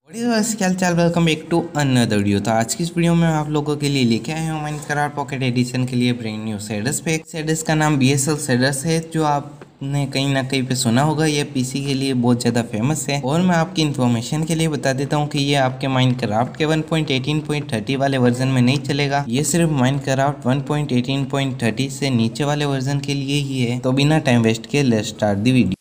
क्या चाल, welcome back to another video. तो आज की इस वीडियो में आप लोगों के लिए लेके आए हैं माइनक्राफ्ट पॉकेट एडिशन के लिए ब्रांड न्यू शेडर्स पे। शेडर्स का नाम BSL शेडर्स है, जो आपने कहीं ना कहीं पे सुना होगा। ये पीसी के लिए बहुत ज़्यादा फेमस है। और मैं आपकी इन्फॉर्मेशन के लिए बता देता हूँ कि ये आपके माइनक्राफ्ट के 1.18.30 वाले वर्जन में नहीं चलेगा। ये सिर्फ माइनक्राफ्ट 1.18.30 से नीचे वाले वर्जन के लिए ही है। तो बिना टाइम वेस्ट के लेट्स स्टार्ट दी वीडियो।